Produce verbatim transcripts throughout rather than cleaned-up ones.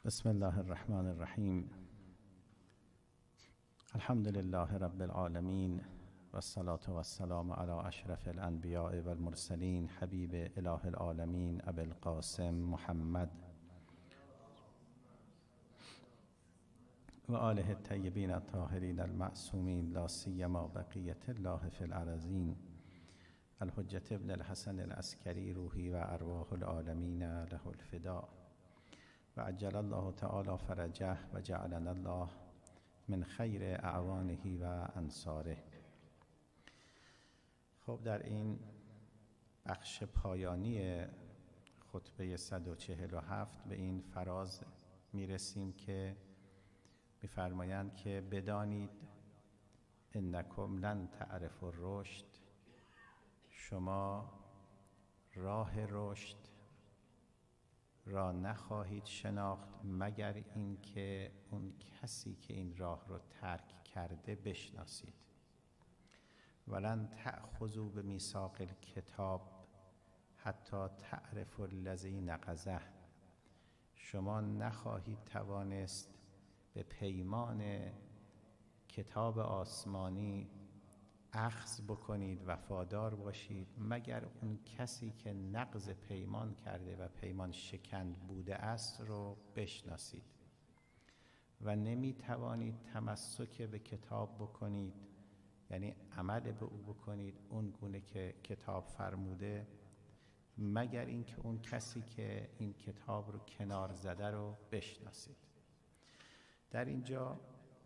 بسم الله الرحمن الرحیم. الحمد لله رب العالمین و الصلاة و السلام علی اشرف الانبیاء و المرسلین حبیب اله العالمین ابی القاسم محمد و آله الطیبین الطاهرین المعصومین لا سیما بقیة الله فی الارضین الحجة ابن الحسن العسکری روحی و ارواح العالمین له الفداء و عجل الله تعالی فرجه و جعلنا الله من خیر اعوانه و انصاره. خب در این بخش پایانی خطبه صد و چهل و هفت به این فراز میرسیم که میفرمایند که بدانید انکم لن تعرفوا الرشد، شما راه رشد را نخواهید شناخت مگر اینکه اون کسی که این راه رو ترک کرده بشناسید. ولن تأخذوا بمیثاق الکتاب حتی تعرفوا الذی نقضه، شما نخواهید توانست به پیمان کتاب آسمانی اخذ بکنید، وفادار باشید مگر اون کسی که نقض پیمان کرده و پیمان شکند بوده است رو بشناسید. و نمی توانید تمسک به کتاب بکنید، یعنی عمل به او بکنید اون گونه که کتاب فرموده، مگر اینکه اون کسی که این کتاب رو کنار زده رو بشناسید. در اینجا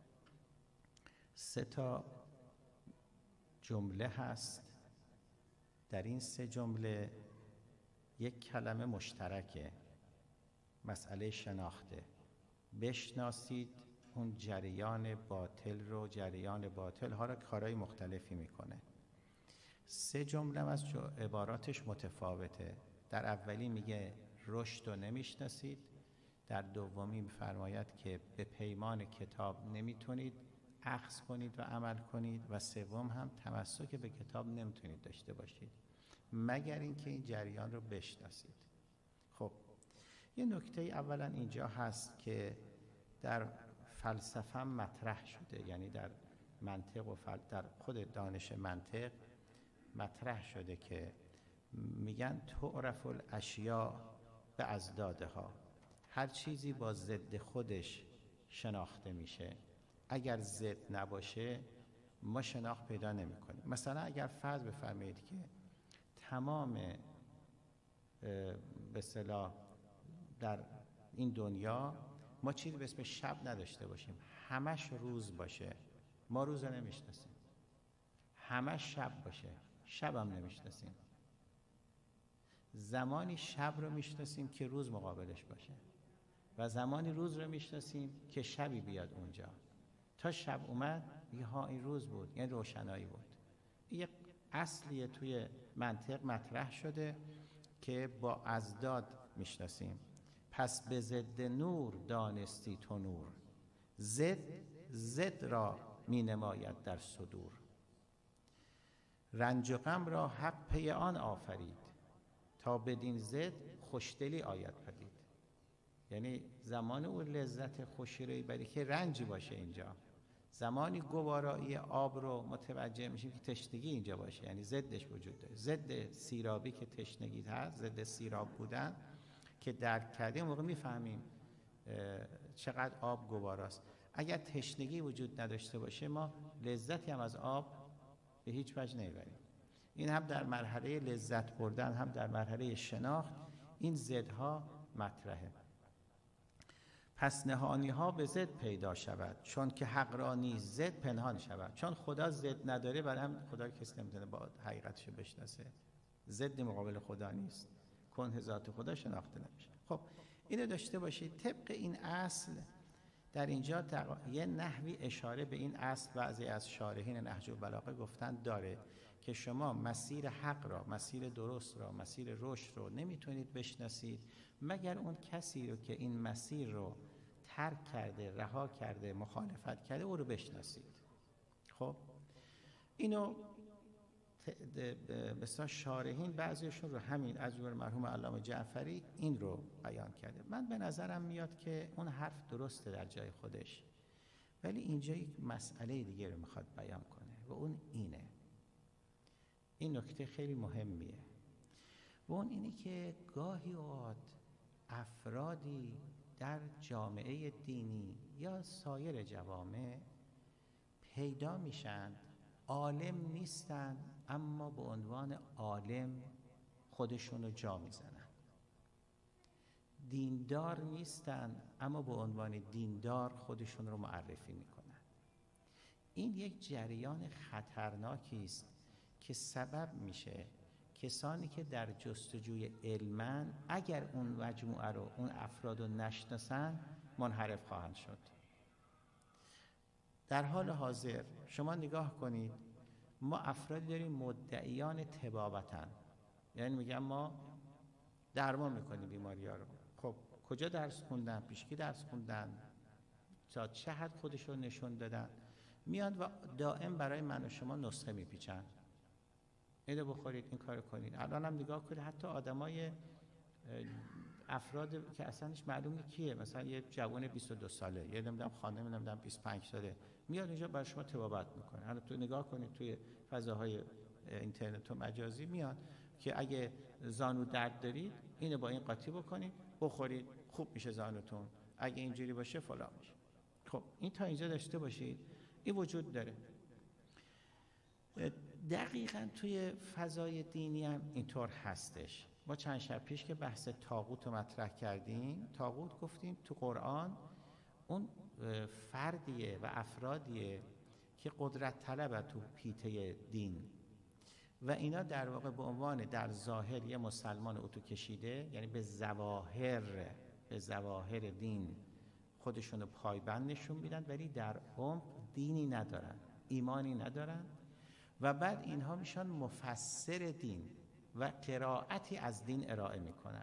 سه تا جمله هست. در این سه جمله یک کلمه مشترکه، مسئله شناخته. بشناسید اون جریان باطل رو، جریان باطل ها را کارهای مختلفی میکنه. سه جمله از عباراتش متفاوته. در اولی میگه رشد رو نمیشناسید، در دومی میفرماید که به پیمان کتاب نمیتونید اخذ کنید و عمل کنید، و سوم هم تمسک به کتاب نمیتونید داشته باشید مگر اینکه این جریان رو بشناسید. خب یه نکته اولا اینجا هست که در فلسفه مطرح شده، یعنی در منطق و فل... در خود دانش منطق مطرح شده که میگن تعرف الاشیاء باضدادها، هر چیزی با ضد خودش شناخته میشه. اگر ضد نباشه ما شناخت پیدا نمی کنیم. مثلا اگر فرض بفرمایید که تمام به اصطلاح در این دنیا ما چیزی به اسم شب نداشته باشیم، همش روز باشه، ما روز رو نمیشناسیم. همش شب باشه، شب هم نمیشناسیم. زمانی شب رو میشناسیم که روز مقابلش باشه و زمانی روز رو میشناسیم که شبی بیاد اونجا. تا شب اومد میگه ها این روز بود، یعنی روشنایی بود. یک اصلیه توی منطق مطرح شده که با اضداد میشناسیم. پس به ضد نور دانستی تو نور، ضد ضد را می نماید در صدور. رنج و غم را حق پی آن آفرید، تا بدین ضد خوشدلی آید پدید. یعنی زمان اون لذت خوشی رو بری که رنجی باشه اینجا، زمانی گوارایی آب رو متوجه میشیم که تشنگی اینجا باشه، یعنی ضدش وجود داره. ضد سیرابی که تشنگی هست، ضد سیراب بودن که درک کردیم موقع میفهمیم چقدر آب گواراست. اگر تشنگی وجود نداشته باشه ما لذتی هم از آب به هیچ وجه نمیبریم. این هم در مرحله لذت بردن هم در مرحله شناخت این ضدها مطرحه. پس نهانی ها به ضد پیدا شود، چون که حق را نیز ضد پنهان شود. چون خدا ضد نداره، برای هم خدا رو کسی نمیتونه با حقیقتش بشناسه. ضد مقابل خدا نیست، کنه ذات خدا شناخته نمیشه. خب اینو داشته باشید. طبق این اصل در اینجا تق... یه نحوی اشاره به این اصل بعضی از شارحین نهج البلاغه گفتن داره که شما مسیر حق را، مسیر درست را، مسیر رشد رو نمیتونید بشناسید مگر اون کسی رو که این مسیر رو ترک کرده، رها کرده، مخالفت کرده او رو بشناسید. خب اینو مثلا شارحین بعضیشون رو همین از جمله مرحوم علامه جعفری این رو بیان کرده. من به نظرم میاد که اون حرف درسته در جای خودش، ولی اینجا یک مسئله دیگه رو میخواد بیان کنه و اون اینه، این نکته خیلی مهمیه و اون اینه که گاهی اوقات افرادی در جامعه دینی یا سایر جوامع پیدا میشن عالم نیستن اما به عنوان عالم خودشون رو جا میزنن، دیندار نیستن اما به عنوان دیندار خودشون رو معرفی میکنن. این یک جریان خطرناکی است که سبب میشه کسانی که در جستجوی علمن اگر اون مجموعه رو، اون افراد رو نشناسن منحرف خواهند شد. در حال حاضر شما نگاه کنید، ما افرادی داریم مدعیان طبابتن، یعنی میگن ما درمان میکنیم بیماری ها رو. خب کجا درس خوندن؟ پیشکی درس خوندن؟ تا چه حد خودشون نشون دادن؟ میاد و دائم برای من و شما نسخه میپیچن، اینو بخورید، این کارو کنید. الان هم نگاه کنید حتی آدمای افراد که اصلا هیچ معلومه کیه، مثلا یه جوان بیست و دو ساله، یه نمیدونم خانم نمیدونم بیست و پنج ساله میاد اینجا برای شما طبابت میکنه. حالا تو نگاه کنید توی فضاهای اینترنت و مجازی میاد که اگه زانو درد دارید اینو با این قاطی بکنید بخورید خوب میشه زانوتون، اگه اینجوری باشه فلان میشه. خب این تا اینجا داشته باشید، این وجود داره. دقیقاً توی فضای دینی هم اینطور هستش. ما چند شب پیش که بحث طاغوت رو مطرح کردیم، طاغوت گفتیم تو قرآن اون فردیه و افرادیه که قدرت طلب تو پیته دین و اینا در واقع به عنوان در ظاهر یه مسلمان اتو کشیده، یعنی به ظواهر به ظواهر دین خودشونو پایبند نشون میدن ولی در عمق دینی ندارن، ایمانی ندارن و بعد اینها میشن مفسر دین و قرائتی از دین ارائه میکنن.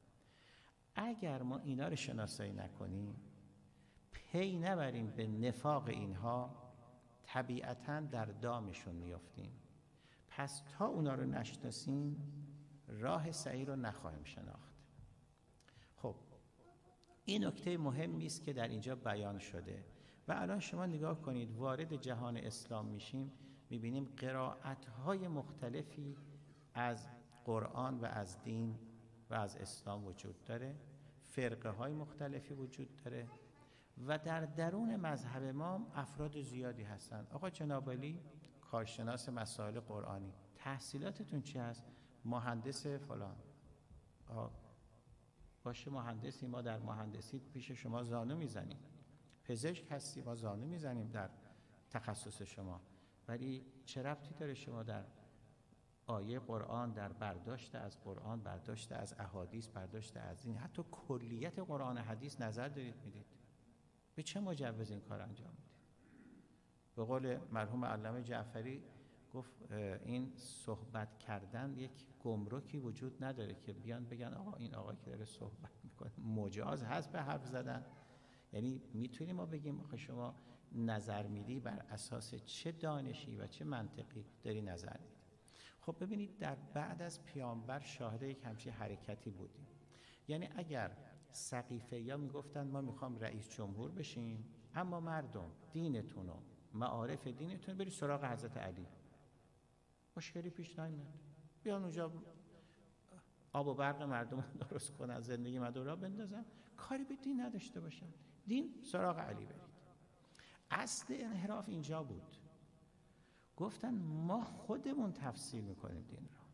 اگر ما اینا رو شناسایی نکنیم، پی نبریم به نفاق اینها، طبیعتاً در دامشون میافتیم. پس تا اونا رو نشناسیم راه صحیح رو نخواهیم شناخت. خب این نکته مهمی است که در اینجا بیان شده و الان شما نگاه کنید وارد جهان اسلام میشیم، میبینیم قرائت‌های مختلفی از قرآن و از دین و از اسلام وجود داره، فرقه های مختلفی وجود داره و در درون مذهب ما افراد زیادی هستن. آقا جناب علی کارشناس مسائل قرآنی، تحصیلاتتون چی هست؟ مهندس فلان. آه. باشه مهندسی، ما در مهندسی پیش شما زانو میزنیم. پزشک هستی، ما زانو میزنیم در تخصص شما، ولی چه ربطی داره شما در آیه قرآن، در برداشت از قرآن، برداشت از احادیث، برداشت از این حتی کلیت قرآن حدیث نظر دارید میدید؟ به چه مجوز این کار انجام میدید؟ به قول مرحوم علامه جعفری گفت این صحبت کردن یک گمرکی وجود نداره که بیان بگن آقا این آقا که داره صحبت میکنه مجاز هست به حرف زدن. یعنی میتونیم ما بگیم آخه شما نظر میدی بر اساس چه دانشی و چه منطقی داری نظر میدی؟ خب ببینید در بعد از پیامبر شاهد یک همچین حرکتی بودیم. یعنی اگر سقیفه یا میگفتن ما میخوام رئیس جمهور بشیم اما مردم دینتون و معارف دینتون برید سراغ حضرت علی، مشکلی پیش نمیاد، بیان اونجا آب و برق مردم درست کنن، زندگی مردم را بندازن، کاری به دین نداشته باشن، دین سراغ علی برید. اصل انحراف اینجا بود. گفتن ما خودمون تفسیر میکنیم دین رو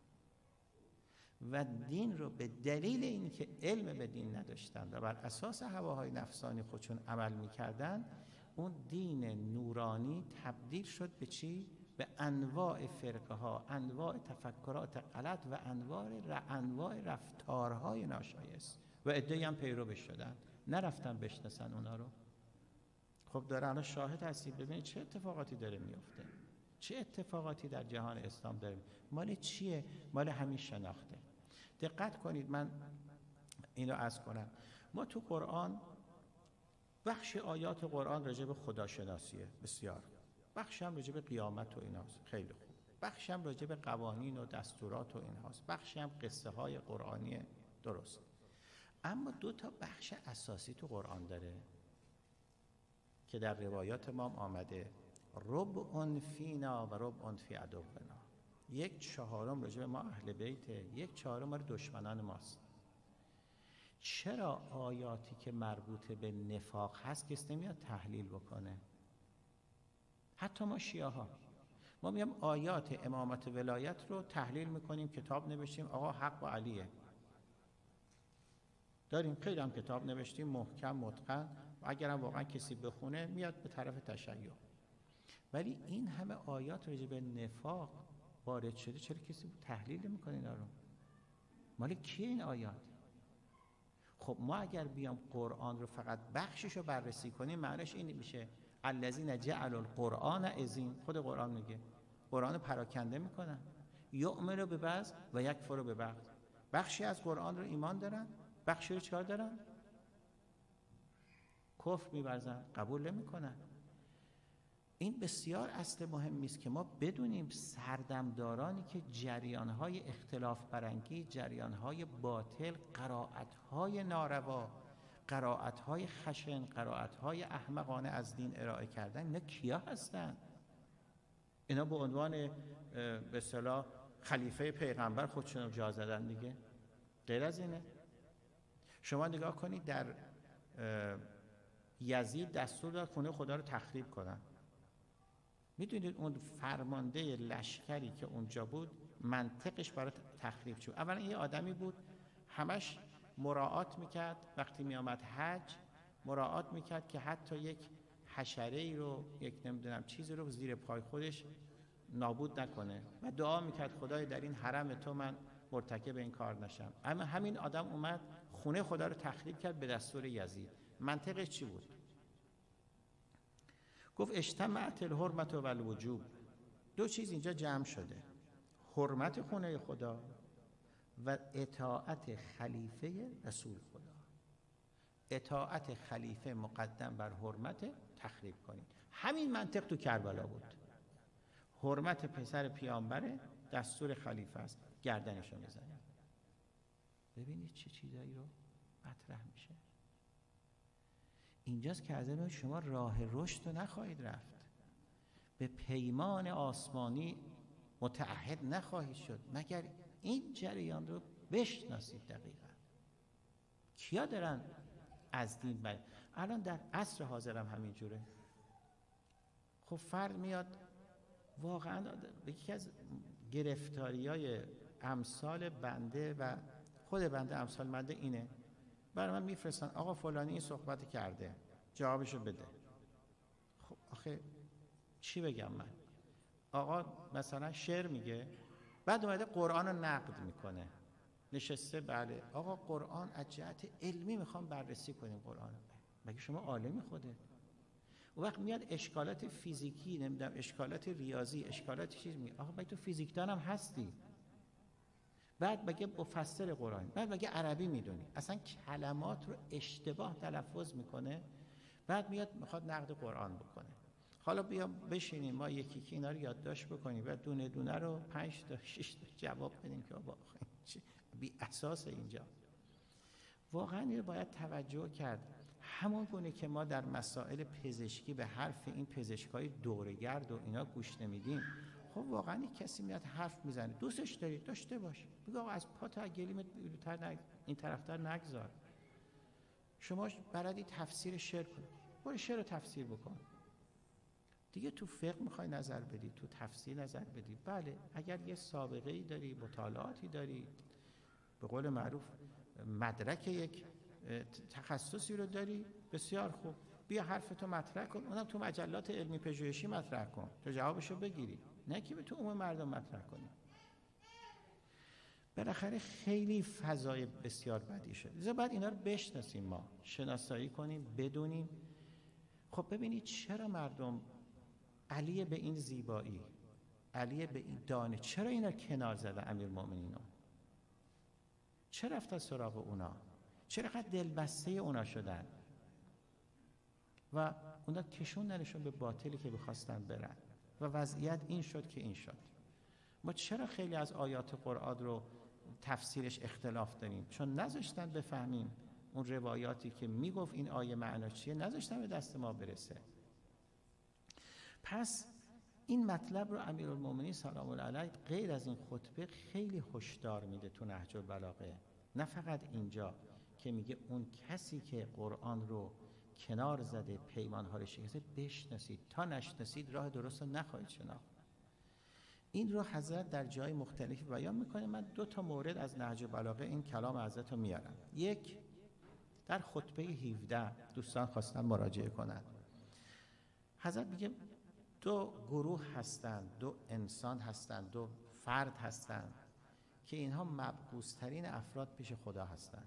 و دین رو به دلیل اینکه علم به دین نداشتن و بر اساس هواهای نفسانی خودشون عمل میکردن، اون دین نورانی تبدیل شد به چی؟ به انواع فرقه ها، انواع تفکرات غلط و انواع انواع رفتارهای ناشایست و عده‌ای هم پیروش شدن، نرفتن بشناسن اونا رو. خب داره الان شاهد هستید، ببینید چه اتفاقاتی داره میفته، چه اتفاقاتی در جهان اسلام داره. مال چیه؟ مال همین شناخته. دقت کنید، من اینو عرض کنم، ما تو قرآن بخش آیات قرآن راجع به خداشناسیه، بسیار بخش هم راجع به قیامت و ایناست، خیلی خوب. بخشی هم راجع به قوانین و دستورات و اینهاست، بخشی هم قصه های قرآنی درست. اما دو تا بخش اساسی تو قرآن داره که در روایات ما هم آمده، ربع فینا و ربع فی عدونا. یک چهارم راجع به ما اهل بیته، یک چهارم ما دشمنان ماست. چرا آیاتی که مربوط به نفاق هست کسی نمیاد تحلیل بکنه؟ حتی ما شیعه ها ما میام آیات امامت ولایت رو تحلیل میکنیم، کتاب نوشتیم آقا حق با علیه، داریم خیلی هم کتاب نوشتیم محکم متقن، و اگرم واقعا کسی بخونه میاد به طرف تشیع. ولی این همه آیات راجع به نفاق وارد شده، چرا کسی تحلیل نمیکنه اینا رو؟ مال کیه این آیات؟ خب ما اگر بیام قرآن رو فقط بخشش رو بررسی کنیم، معنیش این میشه الذین جعلوا القرآن عضین. خود قرآن میگه قرآن رو پراکنده میکنن، یؤمنوا ببعض و یکفروا ببعض. بخشی از قرآن رو ایمان دارن، بخشی رو چیکار دارن؟ کفر می‌ورزن، قبول نمی‌کنن. این بسیار اصل مهمی است که ما بدونیم سردمدارانی که جریان‌های اختلاف برانگیز، جریان‌های باطل، قرائت‌های ناروا، قرائت‌های خشن، قرائت‌های احمقانه از دین ارائه کردن، اینا کیا هستن؟ اینا به عنوان به اصطلاح خلیفه پیغمبر خودشون رو جا زدن دیگه. غیر از اینه. شما نگاه کنید در یزید دستور داد خونه خدا رو تخریب کنن. میدونید اون فرمانده لشکری که اونجا بود منطقش برای تخریب شد. اولا یه آدمی بود همش مراعات میکرد، وقتی میامد حج مراعات میکرد که حتی یک حشره ای رو، یک نمیدونم چیزی رو زیر پای خودش نابود نکنه و دعا میکرد خدای در این حرم تو من مرتکب این کار نشم. اما همین آدم اومد خونه خدا رو تخریب کرد به دستور یزید. منطقش چی بود؟ گفت اجتمعت الحرمت و الوجوب. دو چیز اینجا جمع شده، حرمت خونه خدا و اطاعت خلیفه رسول خدا. اطاعت خلیفه مقدم بر حرمت تخریب کنید. همین منطق تو کربلا بود. حرمت پسر پیامبره، دستور خلیفه است، گردنشو میزنید. ببینید چه چیزایی رو مطرح میشه. اینجاست که از شما راه رشد رو نخواهید رفت، به پیمان آسمانی متعهد نخواهید شد مگر این جریان رو بشناسید. دقیقا کیا دارن از دین بر الان در عصر حاضرم همین جوره. خب فرد میاد واقعا یکی از گرفتاریای امثال بنده و خود بنده امثال بنده اینه، برای من میفرستن آقا فلانی این صحبت کرده جوابشو بده. خب آخه چی بگم من؟ آقا مثلا شعر میگه بعد اومده قرآن رو نقد میکنه، نشسته بله آقا قرآن از جهت علمی میخوام بررسی کنیم قرآن. مگه شما عالمی خوده؟ اون وقت میاد اشکالات فیزیکی، نمیدونم اشکالات ریاضی، اشکالات چیز میگه. آقا مگه تو فیزیکدان هم هستی؟ بعد بگه مفسر قرآن، بعد بگه عربی میدونی، اصلا کلمات رو اشتباه تلفظ میکنه، بعد میاد میخواد نقد قرآن بکنه. حالا بیا بشینیم ما یکی که اینا رو یادداشت بکنیم و دونه دونه رو پنج تا شش تا جواب بدیم که آقا بی اساس اینجا. واقعا این باید توجه کرد. همون گونه که ما در مسائل پزشکی به حرف این پزشکای دوره‌گرد و اینا گوش نمیدیم، خب واقعا کسی میاد حرف میزنه دوستش داری داشته باش، بگو آقا از پا تا گلیمت بیرونتر این طرفتر نگذار. شما بلدی تفسیر شعر کن، برو شعر رو تفسیر بکن دیگه. تو فقه میخوای نظر بدی، تو تفسیر نظر بدی، بله اگر یه سابقه ای داری، مطالعاتی داری، به قول معروف مدرک یک تخصصی رو داری، بسیار خوب، بیا حرفتو مطرح کن، اونم تو مجلات علمی پژوهشی مطرح کن تا جوابشو بگیری، نه که به تو عموم مردم مطرح کنی. بالاخره خیلی فضای بسیار بدی شد. لذا بعد اینا رو بشناسیم، ما شناسایی کنیم، بدونیم. خب ببینید چرا مردم علی به این زیبایی، علی به این دانه، چرا اینا کنار زدن امیرالمومنین؟ چرا رفتن سراغ اونا؟ چرا قد دلبسته اونا شدن و اونا کشوندنشون به باطلی که بخواستن برن و وضعیت این شد که این شد. ما چرا خیلی از آیات قرآن رو تفسیرش اختلاف داریم؟ چون نذاشتن بفهمیم اون روایاتی که میگفت این آیه معنا چیه، نذاشتن به دست ما برسه. پس این مطلب رو امیرالمومنین سلام الله علیه غیر از این خطبه خیلی هشدار میده تو نهج البلاغه. نه فقط اینجا که میگه اون کسی که قرآن رو کنار زده، پیمانها رو شکسته، بشناسید، تا نشناسید راه درست رو نخواهید شناخت. این رو حضرت در جای مختلفی بیان میکنه. من دو تا مورد از نهج البلاغه این کلام حضرت رو میارم. یک، در خطبه هفده دوستان خواستن مراجعه کنند. حضرت میگه دو گروه هستند، دو انسان هستند، دو فرد هستند که اینها مبغوض‌ترین افراد پیش خدا هستند.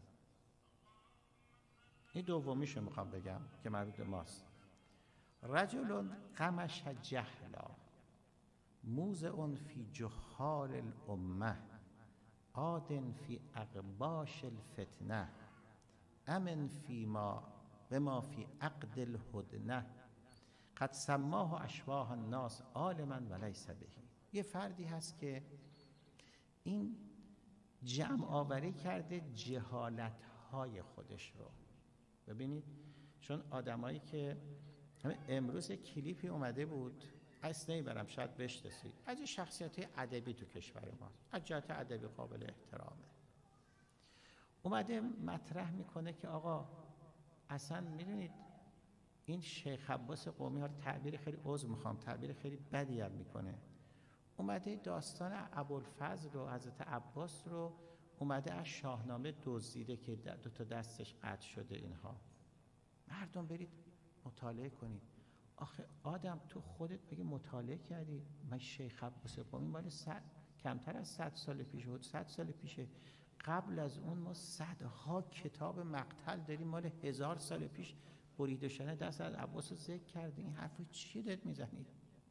این دومیشو میخوام بگم که مربوط به ماست. رجل قمش جهلا موضع فی جهال الامه عاد فی اقباش الفتنه امن فی ما بما فی عقد الهدنه قد سماه اشباه الناس عالما ولیس به. یه فردی هست که این جمع آوری کرده جهالت‌های خودش رو. ببینید، چون آدمایی که امروز کلیپی اومده بود، اصلا نمیبرم شاید بشناسید، از شخصیت ادبی تو کشور ما، از جهت ادبی قابل احترامه، اومده مطرح میکنه که آقا اصلا میدونید این شیخ عباس قمی ها تعبیر خیلی عذر میخوام تعبیر خیلی بدی هم میکنه، اومده داستان ابوالفضل رو، حضرت عباس رو اومده از شاهنامه دزدیده که دو تا دستش قطع شده. اینها مردم برید مطالعه کنید. آخه آدم تو خودت بگی مطالعه کردی؟ من شیخ عباس قمی مال کمتر از صد سال پیش بود، صد سال پیشه. قبل از اون ما صدها کتاب مقتل داریم مال هزار سال پیش بریده شده دست از عباس رو ذکر کرده. این حرفو چی دارید میزنید؟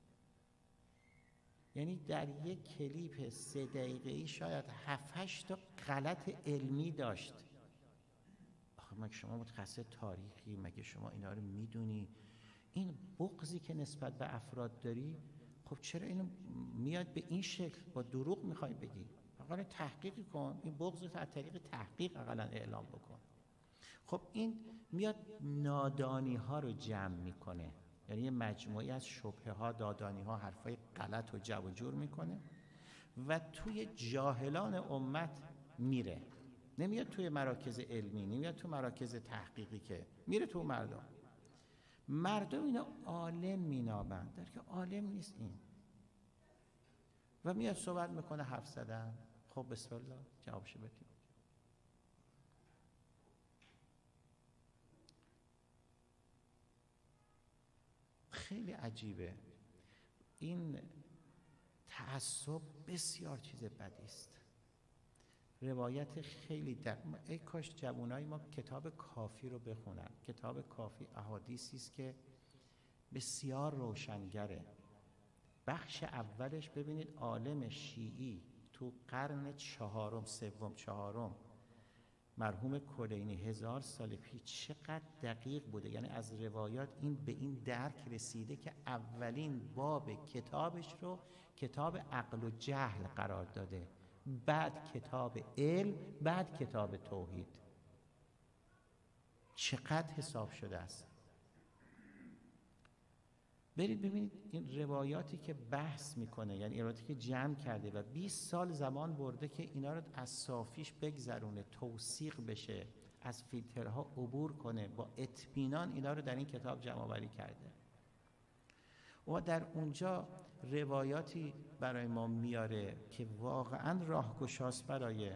یعنی در یک کلیپ سه دقیقه‌ای شاید هفت هشت تا غلط علمی داشت. آخه مگه شما متخصص تاریخی؟ مگه شما اینا رو میدونی؟ این بغضی که نسبت به افراد داری، خب چرا اینو میاد به این شکل با دروغ میخوای بگی؟ اقلا تحقیق کن، این بغض رو از طریق تحقیق اقلا اعلام بکن. خب این میاد نادانی ها رو جمع میکنه، یعنی یه مجموعی از شبهه ها، دادانی ها، حرفای غلط و جب و جور میکنه و توی جاهلان امت میره. نمیاد توی مراکز علمی، نمیاد توی مراکز تحقیقی، که میره تو مردم. مردم اینو عالم مینامند، در که عالم نیست این، و میاد صحبت میکنه، حرف زدن. خب بسم الله جوابشو بدیم. خیلی عجیبه این تعصب، بسیار چیز بدی است. روایت خیلی در... ای کاش جوانای ما کتاب کافی رو بخونن. کتاب کافی احادیثی است که بسیار روشنگره. بخش اولش ببینید عالم شیعی تو قرن چهارم، سوم چهارم، مرحوم کلینی هزار سال پیش چقدر دقیق بوده. یعنی از روایات این به این درک رسیده که اولین باب کتابش رو کتاب عقل و جهل قرار داده، بعد کتاب علم، بعد کتاب توحید. چقدر حساب شده است. برید ببینید این روایاتی که بحث میکنه، یعنی روایاتی که جمع کرده و بیست سال زمان برده که اینا رو از صافیش بگذرونه، توثیق بشه، از فیلترها عبور کنه، با اطمینان اینا رو در این کتاب جمع آوری کرده. و در اونجا روایاتی برای ما میاره که واقعا راهگشاست برای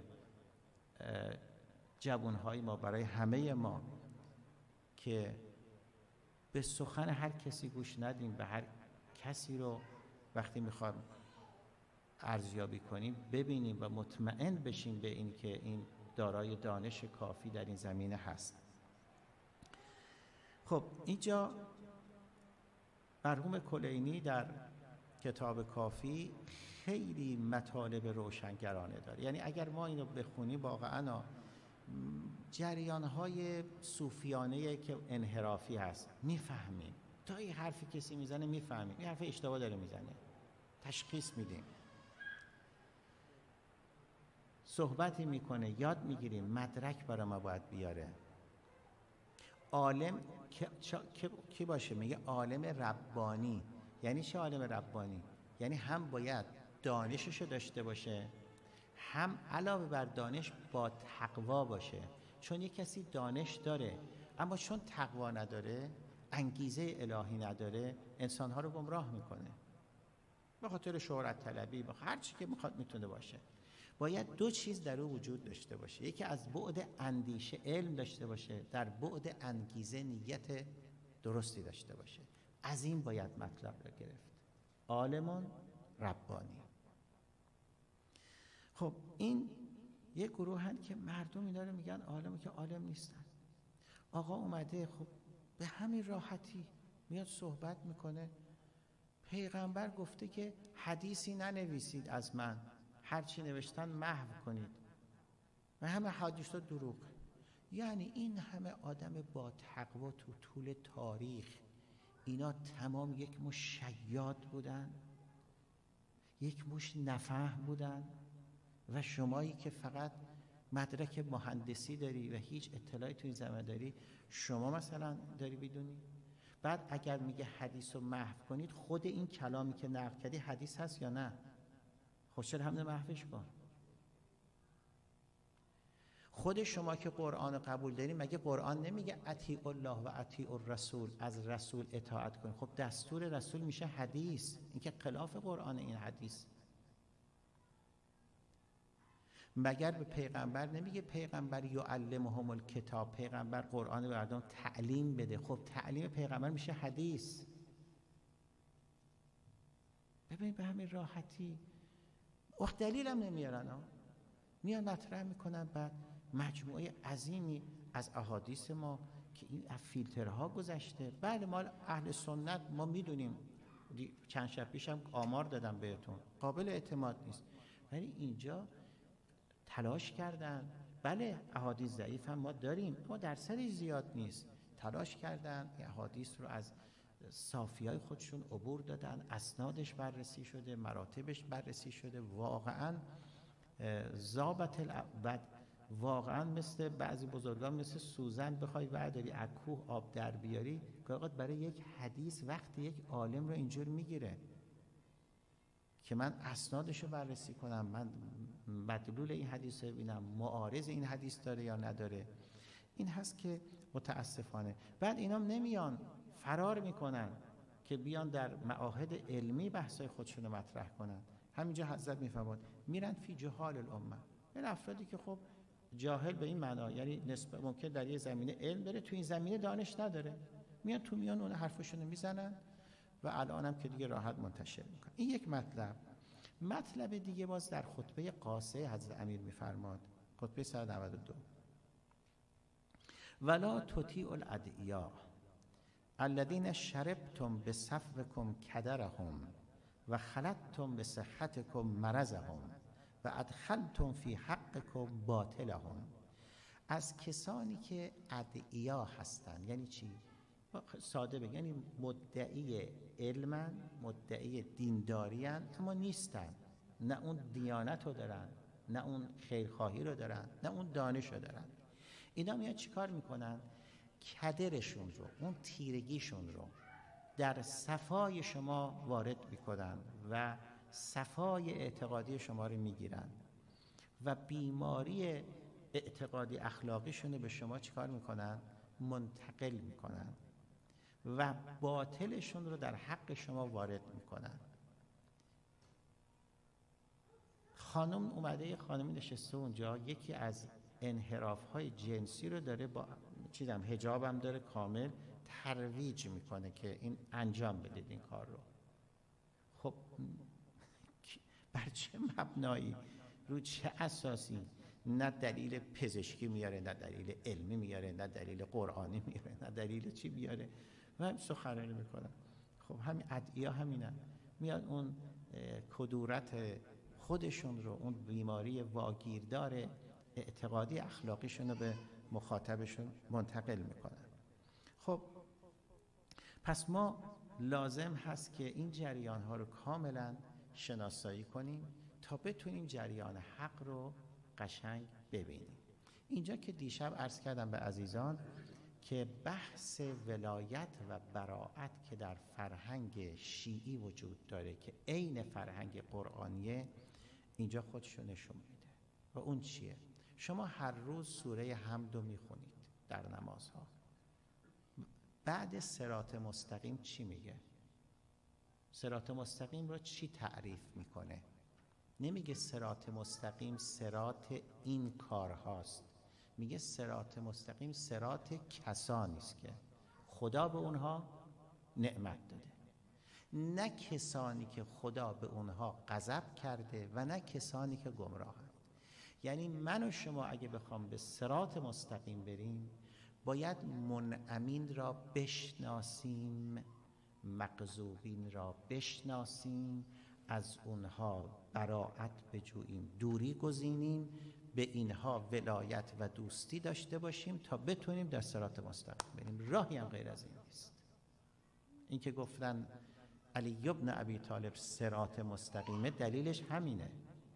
جوانهای ما، برای همه ما، که به سخن هر کسی گوش ندیم، به هر کسی رو وقتی میخوایم ارزیابی کنیم ببینیم و مطمئن بشیم به این که این دارای دانش کافی در این زمینه هست. خب اینجا مرحوم کلینی در کتاب کافی خیلی مطالب روشنگرانه داره. یعنی اگر ما اینو بخونیم واقعا جریان‌های صوفیانه که انحرافی هست میفهمیم. تا این حرفی کسی میزنه میفهمیم این حرف اشتباه داره میزنه، تشخیص میدیم. صحبتی میکنه، یاد میگیریم، مدرک برای ما باید بیاره. عالم کی باشه؟ میگه عالم ربانی. یعنی چه عالم ربانی؟ یعنی هم باید دانششو داشته باشه، هم علاوه بر دانش با تقوا باشه. چون یک کسی دانش داره اما چون تقوا نداره، انگیزه الهی نداره، انسانها رو گمراه میکنه به خاطر شهرت طلبی، به هر چی که میخواد میتونه باشه. باید دو چیز در او وجود داشته باشه، یکی از بعد اندیشه علم داشته باشه، در بعد انگیزه نیت درستی داشته باشه. از این باید مطلب رو گرفت، عالمون ربانی. خب این یک گروه هست که مردم اینا رو میگن عالم، که عالم نیستن. آقا اومده خب به همین راحتی میاد صحبت میکنه. پیغمبر گفته که حدیثی ننویسید از من، هرچی نوشتن محو کنید و همه حدیث ها دروغ. یعنی این همه آدم با تقوا تو طول تاریخ، اینا تمام یک مش شیاد بودن، یک مش نفهم بودن، و شمایی که فقط مدرک مهندسی داری و هیچ اطلاعی تو این زمینه داری، شما مثلا داری بدونی؟ بعد اگر میگه حدیث رو محو کنید، خود این کلامی که نقل کردی حدیث هست یا نه؟ خوشتر همه محوش کن. خود شما که قرآن قبول دارید، مگه قرآن نمیگه اطیع الله و اطیع الرسول، از رسول اطاعت کنید؟ خب دستور رسول میشه حدیث، این که خلاف قرآن این حدیث. مگر به پیغمبر نمیگه پیغمبر یعلمهم الکتاب، پیغمبر قرآن به مردم تعلیم بده؟ خب تعلیم پیغمبر میشه حدیث. ببین به همین راحتی. وقت دلیل هم نمیارن ها، میان مطرح میکنن، بعد مجموعه عظیمی از احادیث ما که این از فیلترها گذشته. بله ما اهل سنت ما میدونیم، چند شب پیشم آمار دادم بهتون، قابل اعتماد نیست، ولی اینجا تلاش کردن. بله احادیث ضعیف هم ما داریم، اما درصدش زیاد نیست. تلاش کردن احادیث رو از صافیای خودشون عبور دادن، اسنادش بررسی شده، مراتبش بررسی شده، واقعا ضابط العبد، واقعا مثل بعضی بزرگان مثل سوزن بخوای برداری از کوه آب در بیاری، که اوقات برای یک حدیث وقتی یک عالم رو اینجور میگیره که من اسنادش رو بررسی کنم، من مدلول این حدیث رو ببینم، معارض این حدیث داره یا نداره. این هست که متاسفانه بعد اینام نمیان، فرار میکنن که بیان در معاهد علمی بحثای خودشون رو مطرح کنن. همینجا حضرت میفرماد میرن فی جهال الامه، این افرادی که خب جاهل به این معنا، یعنی نسبت ممکن در یه زمینه علم داره، تو این زمینه دانش نداره، میان تو میان اون حرفشون رو میزنن و الان هم که دیگه راحت منتشر میکنن. این یک مطلب. مطلب دیگه باز در خطبه قاصه حضرت امیر میفرماد، خطبه صد و نود و دو، ولا تطیعوا الادعیاء الذین شربتم بصفوکم کدرهم و خلطتم بصحتکم مرضهم و ادخلتم فی حقکم باطلهم. از کسانی که ادعیا هستن، یعنی چی؟ ساده بگم یعنی مدعی علمن، مدعی دینداریان، اما نیستن، نه اون دیانت رو دارن، نه اون خیرخواهی رو دارن، نه اون دانش رو دارن. اینا میاد چیکار میکنن؟ کدرشون رو، اون تیرگیشون رو در صفای شما وارد میکنن و صفای اعتقادی شما رو میگیرن و بیماری اعتقادی اخلاقیشون رو به شما چیکار میکنن؟ منتقل میکنن و باطلشون رو در حق شما وارد میکنن. خانم اومده، خانمی نشسته اونجا، یکی از انحراف‌های جنسی رو داره، با چیزم حجابم داره کامل، ترویج میکنه که این انجام بدید این کار رو. خب بر چه مبنایی، رو چه اساسی؟ نه دلیل پزشکی میاره، نه دلیل علمی میاره، نه دلیل قرآنی میاره، نه دلیل چی میاره و هم سخنرانی میکنن. خب همین ادعیا همینن، میاد اون کدورت خودشون رو، اون بیماری واگیردار اعتقادی اخلاقیشون رو به مخاطبشون منتقل میکنن. خب پس ما لازم هست که این جریان ها رو کاملا شناسایی کنیم تا بتونیم جریان حق رو قشنگ ببینیم. اینجا که دیشب عرض کردم به عزیزان که بحث ولایت و براءت که در فرهنگ شیعی وجود داره که عین فرهنگ قرآنیه، اینجا خودشو نشون میده. و اون چیه؟ شما هر روز سوره حمد رو میخونید در نمازها. بعد صراط مستقیم چی میگه؟ صراط مستقیم رو چی تعریف میکنه؟ نمیگه صراط مستقیم صراط این کارهاست، میگه صراط مستقیم صراط کسانی است که خدا به اونها نعمت داده، نه کسانی که خدا به اونها غضب کرده و نه کسانی که گمراهند. یعنی من و شما اگه بخوام به صراط مستقیم بریم باید منعمین را بشناسیم، مغضوبین را بشناسیم، از اونها براءت بجوییم، دوری گزینیم، به اینها ولایت و دوستی داشته باشیم تا بتونیم در صراط مستقیم بریم. راهی هم غیر از این نیست. این که گفتن علی ابن ابی طالب صراط مستقیمه، دلیلش همینه،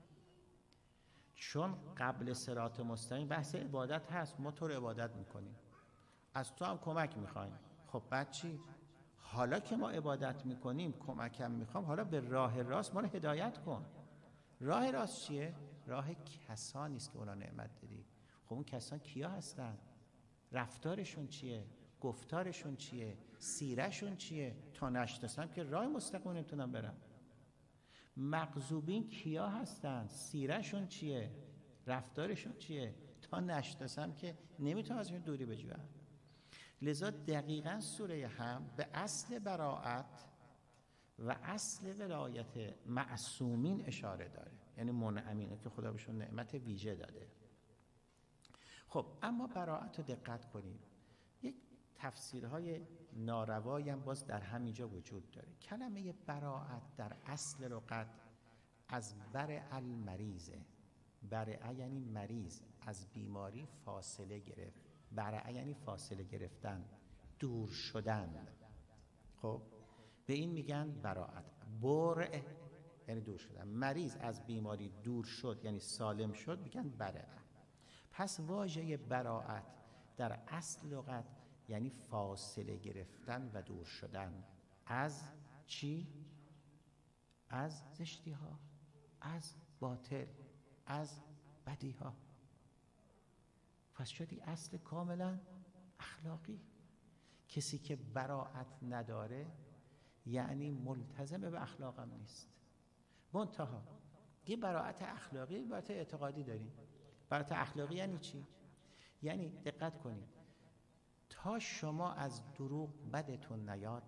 چون قبل صراط مستقیم بحث عبادت هست. ما تو رو عبادت میکنیم، از تو هم کمک میخوایم. خب بعد چی؟ حالا که ما عبادت میکنیم، کمکم میخوام، حالا به راه راست ما رو هدایت کن. راه راست چیه؟ راه کسانی است که اونا نعمت دادی. خب اون کسان کیا هستن؟ رفتارشون چیه؟ گفتارشون چیه؟ سیرهشون چیه؟ تا نشناسم که راه مستقیم نمیتونم برم. مغضوبین کیا هستن؟ سیرهشون چیه؟ رفتارشون چیه؟ تا نشناسم که نمیتونم ازشون دوری بجویم. لذا دقیقاً سوره حمد به اصل براءت و اصل ولایت معصومین اشاره داره، یعنی منعمینه که خدا بهشون نعمت ویژه داده. خب اما براءت رو دقت کنید، یک تفسیرهای ناروایی هم باز در همینجا وجود داره. کلمه براءت در اصل لغت از برع المریضه. برع یعنی مریض، از بیماری فاصله گرفت. برع یعنی فاصله گرفتن، دور شدن. خب به این میگن براءت. برع یعنی دور شدن. مریض از بیماری دور شد یعنی سالم شد، میگن برع. پس واژه براءت در اصل لغت یعنی فاصله گرفتن و دور شدن. از چی؟ از زشتی ها، از باطل، از بدی ها. پس شدی اصل کاملا اخلاقی. کسی که براءت نداره یعنی ملتزم به اخلاقم نیست. منتها یه براءت اخلاقی، براءت اعتقادی داریم. براءت اخلاقی یعنی چی؟ یعنی دقت کنید، تا شما از دروغ بدتون نیاد،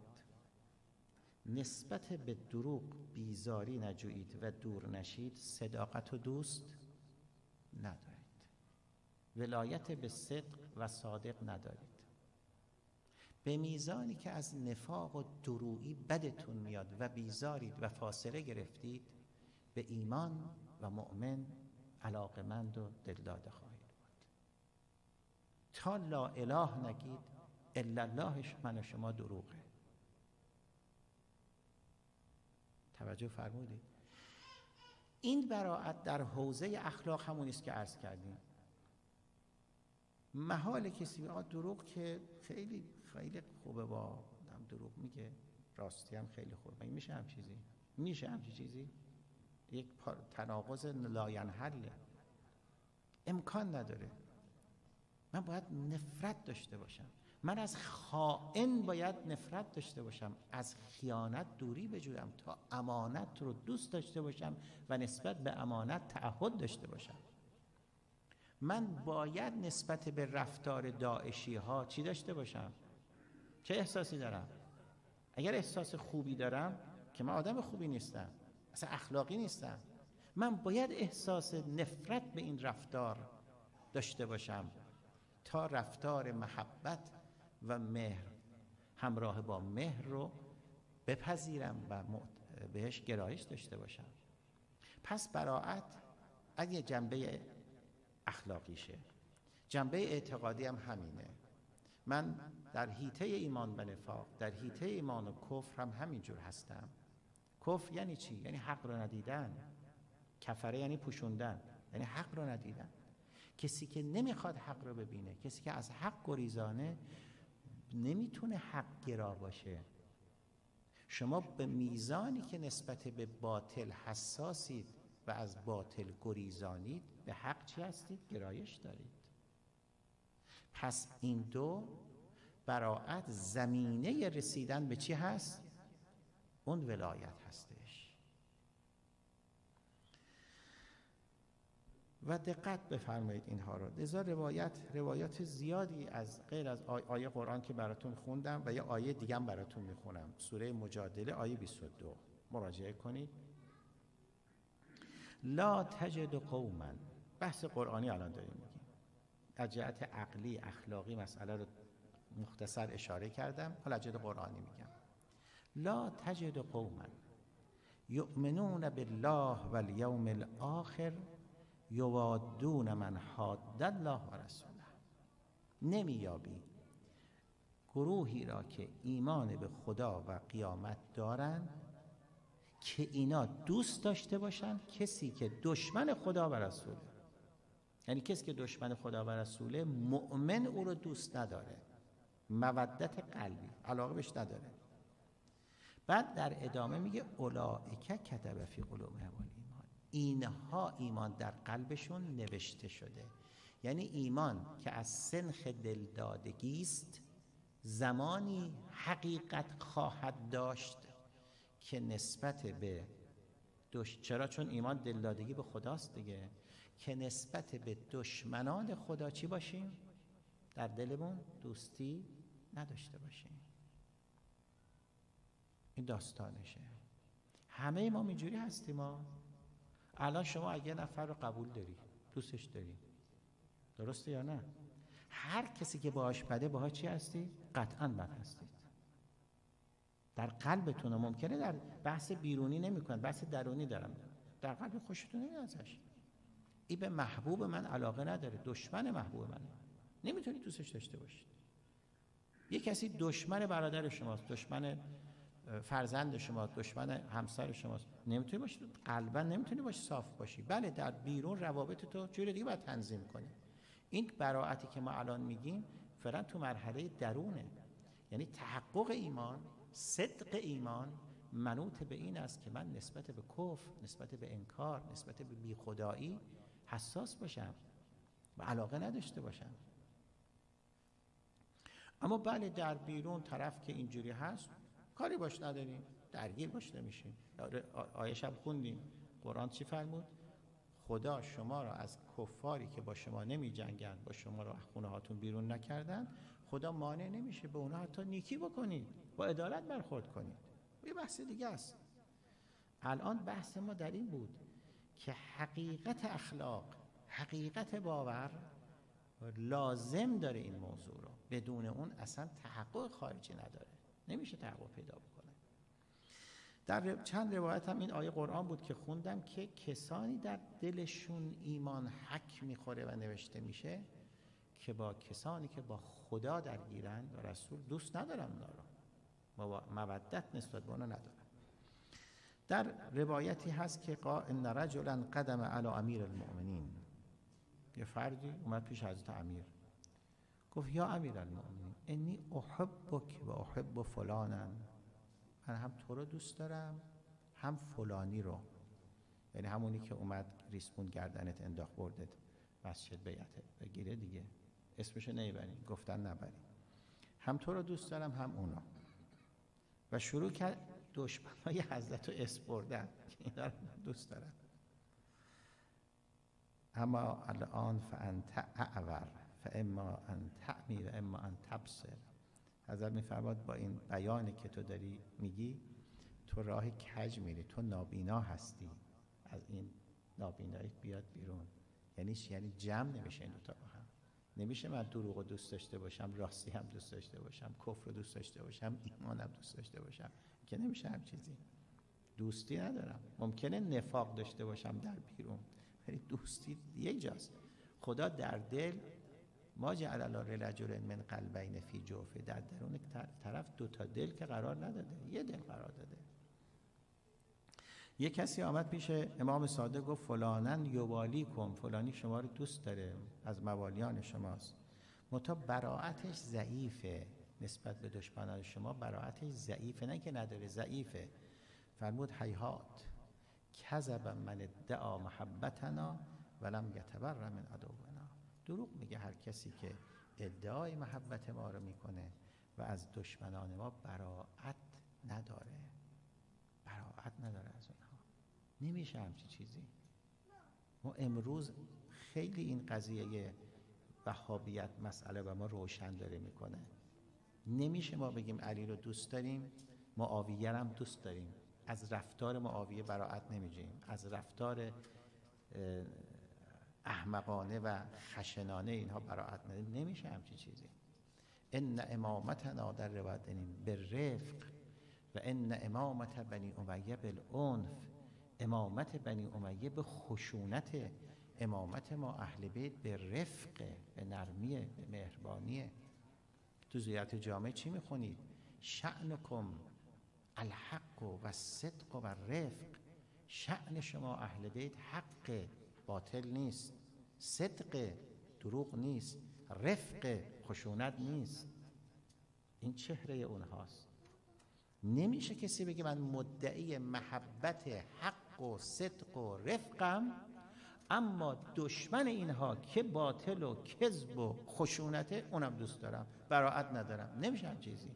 نسبت به دروغ بیزاری نجویید و دور نشید، صداقت و دوست ندارید، ولایت به صدق و صادق ندارید. به میزانی که از نفاق و درویی بدتون میاد و بیزارید و فاصله گرفتید، به ایمان و مؤمن علاقمند و دلداده خواهید بود. تا لا اله نگید الا اللهش من و شما دروغه. توجه فرمودید؟ این براءت در حوزه اخلاق همون است که عرض کردیم. محال کسی آ دروغ که خیلی خیلی خوبه، با آدم دروغ میگه، راستی هم خیلی خوبه. میشه هم چیزی؟ میشه هم چیزی؟ یک تناقض لاینحله، امکان نداره. من باید نفرت داشته باشم، من از خائن باید نفرت داشته باشم، از خیانت دوری بجویم تا امانت رو دوست داشته باشم و نسبت به امانت تعهد داشته باشم. من باید نسبت به رفتار داعشی ها چی داشته باشم؟ چه احساسی دارم؟ اگر احساس خوبی دارم که من آدم خوبی نیستم، اصلا اخلاقی نیستم، من باید احساس نفرت به این رفتار داشته باشم تا رفتار محبت و مهر همراه با مهر رو بپذیرم و بهش گرایش داشته باشم. پس براءت اگه جنبه اخلاقیشه، جنبه اعتقادی هم همینه. من در حیطه ایمان و نفاق، در حیطه ایمان و کفر هم همینجور هستم. کفر یعنی چی؟ یعنی حق رو ندیدن. کفره یعنی پوشوندن، یعنی حق رو ندیدن. کسی که نمیخواد حق رو ببینه، کسی که از حق گریزانه، نمیتونه حق گرا باشه. شما به میزانی که نسبت به باطل حساسید و از باطل گریزانید، به حق چی هستید؟ گرایش دارید. پس این دو براعت زمینه رسیدن به چی هست؟ اون ولایت هستش. و دقت بفرمایید اینها رو. لذا روایت روایات زیادی از غیر از آیه قرآن که براتون خوندم و یه آیه دیگه هم براتون میخونم، سوره مجادله آیه بیست و دو مراجعه کنید. لا تجد قوما، بحث قرآنی الان داریم میگیم، از جهت عقلی اخلاقی مسئله رو مختصر اشاره کردم، حالا از جهت قرآنی میگم. لا تجد قوما یؤمنون بالله والیوم الاخر یوادون من حاد الله و رسوله. نمیابی گروهی را که ایمان به خدا و قیامت دارند که اینا دوست داشته باشن کسی که دشمن خدا و رسوله. یعنی کسی که دشمن خدا و رسوله، مؤمن او رو دوست نداره، مودت قلبی، علاقه بهش نداره. بعد در ادامه میگه اولئک کتب فی قلوبهم الایمان، اینها ایمان در قلبشون نوشته شده. یعنی ایمان که از سنخ دلدادگی است، زمانی حقیقت خواهد داشت که نسبت به دش... چرا؟ چون ایمان دلدادگی به خداست دیگه، که نسبت به دشمنان خدا چی باشیم؟ در دلمون دوستی نداشته باشیم. این داستانشه. همه ما اینجوری هستیم. ما الان شما اگه نفر رو قبول داری، دوستش داری، درسته یا نه؟ هر کسی که باهاش بده، باهاش چی هستی؟ قطعاً بد هستید. در قلبتون ممکنه، در بحث بیرونی نمی‌کنم، بحث درونی دارم، در قلب خوشتون نمیاد ازش. این به محبوب من علاقه نداره، دشمن محبوب منه، نمیتونید دوستش داشته باشید. یه کسی دشمن برادر شماست، دشمن فرزند شماست، دشمن همسر شماست، نمیتونی باشی، قلبا نمیتونی باشی صاف باشی. بله در بیرون روابط تو جوری دیگه باید تنظیم کنی. این براعتی که ما الان میگیم فعلا تو مرحله درونه. یعنی تحقق ایمان، صدق ایمان منوط به این است که من نسبت به کفر، نسبت به انکار، نسبت به بیخدایی حساس باشم و علاقه نداشته باشم. اما بله در بیرون طرف که اینجوری هست، کاری باش نداریم، درگیر باش نمیشیم. آیه شب خوندیم، قرآن چی فرمود؟ خدا شما را از کفاری که با شما نمی جنگن، با شما را خونه هاتون بیرون نکردن، خدا مانع نمیشه به اونا حتی نیکی بکنید، با عدالت برخورد کنید. یه بحث دیگه است. الان بحث ما در این بود که حقیقت اخلاق، حقیقت باور لازم داره این موضوع رو، بدون اون اصلا تحقق خارجی نداره، نمیشه تحقق پیدا بکنه. در چند روایت هم این آیه قرآن بود که خوندم که کسانی در دلشون ایمان حک میخوره و نوشته میشه که با کسانی که با خدا درگیرن و رسول دوست ندارن، اونا رو مودت نسبت به اونا ندارن. در روایتی هست که ان رجلا قدم علی امیر المؤمنین، یه فردی اومد پیش حضرت امیر، گفت یا امیر المؤمنین انی احبک و احب فلانا، من هم تو رو دوست دارم هم فلانی رو، یعنی همونی که اومد ریسمون گردنت انداخت بردت مسجد بیعت بگیره دیگه، اسمشو نمیبرین، گفتن نبرین، هم تو رو دوست دارم هم اونا. و شروع کرد دشمنای حضرت رو اسم بردن که اینا رو دوست دارم. اما الان فانت اعور فاما ان تعمی و اما ان تبصر. حضرت میفرماد با این بیانی که تو داری میگی، تو راه کج میری، تو نابینا هستی، از این نابیناییت بیاد بیرون. یعنی یعنی جمع نمیشه این دو تا با هم. نمیشه من دروغ رو دوست داشته باشم، راستی هم دوست داشته باشم، کفر رو دوست داشته باشم، ایمان هم دوست داشته باشم، که نمیشه هم چیزی. دوستی ندارم. ممکنه نفاق داشته باشم در بیرون، ولی دوستی یک جاست. خدا در دل، ما جعل الله لرجل من قلبین فی جوفه، در درون طرف دو تا دل که قرار نداده، یه دل قرار داده. یه کسی آمد پیش امام صادق گفت فلانن یوالی کن، فلانی شما رو دوست داره، از موالیان شماست، منتها براعتش ضعیفه، نسبت به دشمنان شما براعتش ضعیفه، نه که نداره، ضعیفه. فرمود هیهات کذب من ادعا محبتنا ولم یتبر من عدونا. دروغ میگه هر کسی که ادعای محبت ما رو میکنه و از دشمنان ما براعت نداره، براعت نداره از اونها. نمیشه همچی چیزی. ما امروز خیلی این قضیه وهابیت مسئله و ما روشن داره میکنه. نمیشه ما بگیم علی رو دوست داریم، معاویه هم دوست داریم، از رفتار معاویه براعت نمیجیم، از رفتار احمقانه و خشنانه اینها براعت نداریم. نمیشه همچی چیزی. ان امامتنا در روایت بالرفق و ان امامت بنی امیه بالعنف. امامت بنی امیه به خشونت، امامت ما اهل بیت به رفق، به نرمیه، به مهربانیه. تو زیارت جامع چی میخونید؟ شأنکم الحق و الصدق و الرفق. شأن شما اهل بیت حق، باطل نیست، صدق، دروغ نیست، رفق، خشونت نیست. این چهره اونهاست. نمیشه کسی بگه من مدعی محبت حق و صدق و رفقم، اما دشمن اینها که باطل و کذب و خشونته اونم دوست دارم، براعت ندارم. نمیشه هم چیزی.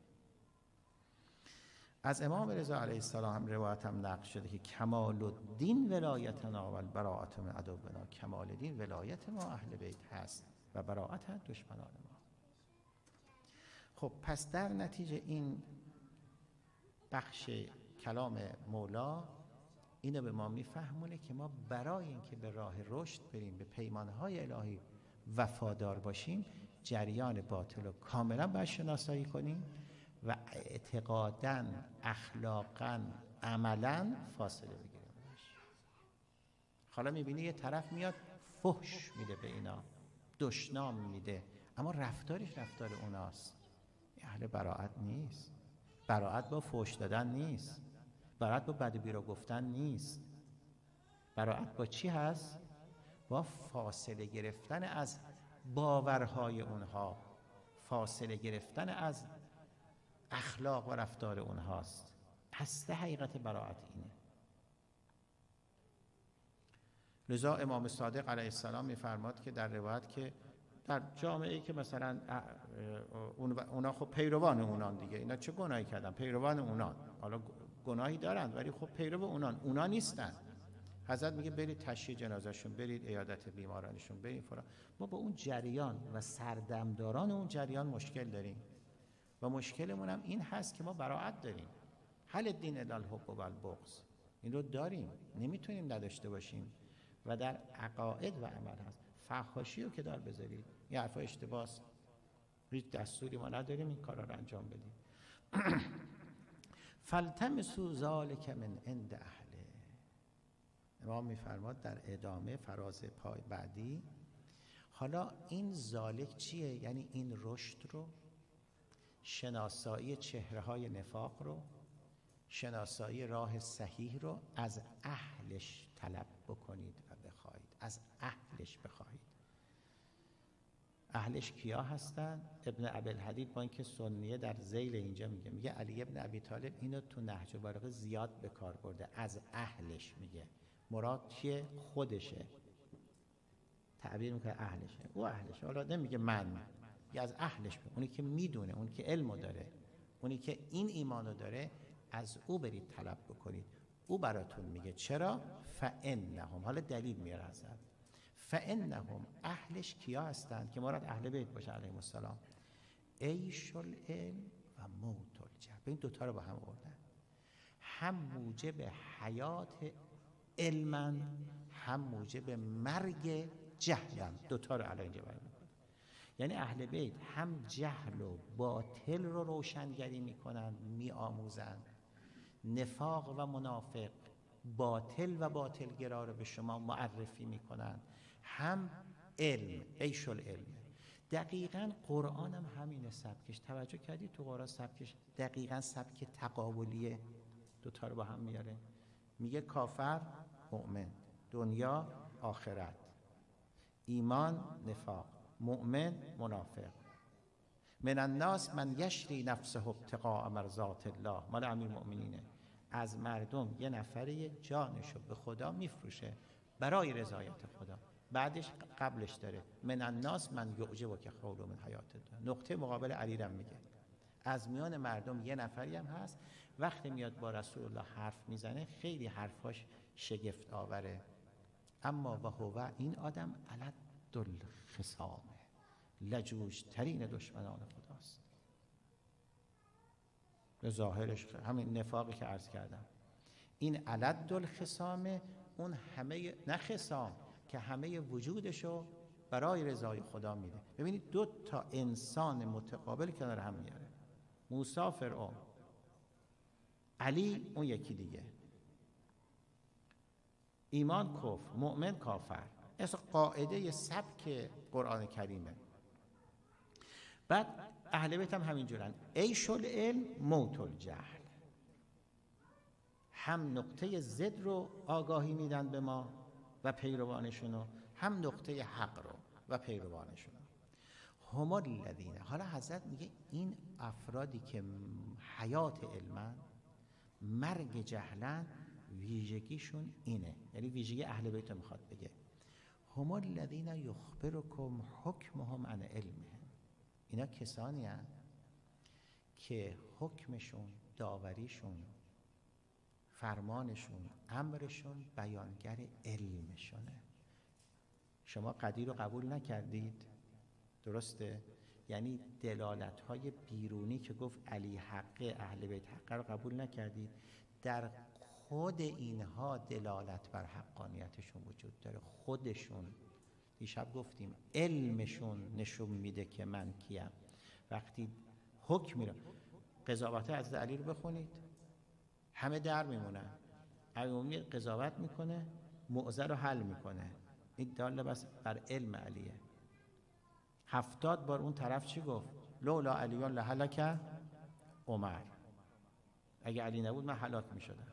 از امام رضا علیه السلام روایت هم نقل شده که کمال الدین ولایتنا و البراءت من عدونا. کمال دین ولایت ما اهل بیت هست و براعت دشمنان ما. خب پس در نتیجه این بخش کلام مولا اینو به ما میفهمونه که ما برای اینکه به راه رشد بریم، به پیمانهای الهی وفادار باشیم، جریان باطل رو کاملا باید شناسایی کنیم و اعتقاداً، اخلاقاً، عملاً فاصله بگیریم. حالا میبینی یه طرف میاد فحش میده به اینا، دشنام میده، اما رفتارش رفتار اوناست. اهل براعت نیست. براعت با فحش دادن نیست، براعت با بد و بیرا گفتن نیست. براعت با چی هست؟ با فاصله گرفتن از باورهای اونها، فاصله گرفتن از اخلاق و رفتار اونهاست. اصل حقیقت براعت اینه. لذا امام صادق علیه السلام میفرماد که در روایت که در جامعه‌ای که مثلا اونا خب پیروان اونان دیگه، اینا چه گناهی کردن؟ پیروان اونان، حالا گناهی دارن ولی خب پیرو اونان، اونا نیستن. حضرت میگه برید تشییع جنازه‌شون، برید عیادت بیمارانشون، برید فلان. ما با اون جریان و سردمداران اون جریان مشکل داریم و مشکلمون هم این هست که ما براعت داریم. حل الدین الی الحب و البغض، این رو داریم، نمیتونیم نداشته باشیم و در عقاید و عمل هست. فحاشی رو که دار بذارید، این حرفا اشتباهه. هیچ دستوری ما نداریم این کارا رو انجام بدیم. فالتمسوا ذلک من عند اهله. امام میفرماد در ادامه فراز پای بعدی، حالا این ذالک چیه؟ یعنی این رشد رو، شناسایی چهره های نفاق رو، شناسایی راه صحیح رو از اهلش طلب بکنید و بخواید، از اهلش بخواید. اهلش کیا هستن؟ ابن ابی‌الحدید با اینکه سنیه در ذیل اینجا میگه، میگه علی ابن ابی طالب اینو تو نهج البلاغه زیاد به کار برده، از اهلش میگه. مراد چیه؟ خودشه. تعبیر میکنه اهلشه، او اهلشه. حالا نمیگه من، میگه از اهلش بگه. اونی که میدونه، اونی که علمو داره، اونی که این ایمانو داره، از او برید طلب بکنید. او براتون میگه. چرا؟ فانهم، حالا دلیل میاره حضرت. فانهم، اهلش کیا هستند؟ که مراد اهل بیت باشه علیهم السلام. عیش العلم و موت الجهل. این دوتا رو با هم آوردن. هم موجب حیات علما، هم موجب مرگ جهلن. دوتا رو الان اینجا بیان میکنه. یعنی اهل بیت هم جهل و باطل رو روشنگری میکنن، میآموزن. نفاق و منافق، باطل و باطلگرا رو به شما معرفی میکنن. هم علم، عیش العلم. دقیقاً قرآن هم همینه سبکش. توجه کردی تو قرآن سبکش دقیقاً سبک تقابلیه، دوتا رو با هم میاره. میگه کافر مؤمن، دنیا آخرت، ایمان نفاق، مؤمن منافق. من الناس من یشری نفسه ابتغاء مرضات الله، مال امیرالمؤمنینه. از مردم یه نفری جانشو به خدا میفروشه برای رضایت خدا. بعدش قبلش داره من الناس من یعجبک قول من حیات الدنیا. نقطه مقابل علی رم میگه از میان مردم یه نفری هم هست وقتی میاد با رسول الله حرف میزنه خیلی حرفاش شگفت آوره، اما و هو این آدم علد الخصامه، لجوج ترین دشمنان خداست. به ظاهرش همین نفاقی که عرض کردم، این علد الخصامه، اون همه نه خصام که همه وجودشو برای رضای خدا میده. ببینید دو تا انسان متقابل کنار هم میاره، موسی فرعون، علی اون یکی دیگه، ایمان کفر، مؤمن کافر. اصلا قاعده سبک قرآن کریمه. بعد اهل بیت هم همینجورن، عیش العلم موت الجهل. هم نقطه ضد رو آگاهی میدن به ما و پیروانشونو، هم نقطه حق رو و پیروانشونو. هم الذین، حالا حضرت میگه این افرادی که حیات علمن مرگ جهلن ویژگیشون اینه، یعنی ویژگی اهل بیت میخواد بگه. هم الذین یخبرکم حکمهم عن علمهم، اینا کسانی هستند که حکمشون، داوریشون، فرمانشون، امرشون بیانگر علمشونه. شما قدیر رو قبول نکردید، درسته؟ یعنی دلالت‌های بیرونی که گفت علی حقه، اهل بیت حقه رو قبول نکردید. در خود اینها دلالت بر حقانیتشون وجود داره. خودشون، دیشب گفتیم علمشون نشون میده که من کیم. وقتی حکم میره، قضاوت از علی رو بخونید، همه در میمونن. عمومی قضاوت میکنه، معضل رو حل میکنه. این داله بس بر علم علیه. هفتاد بار اون طرف چی گفت؟ لولا علیون لهلک عمر، اگه علی نبود من هلاک میشدم.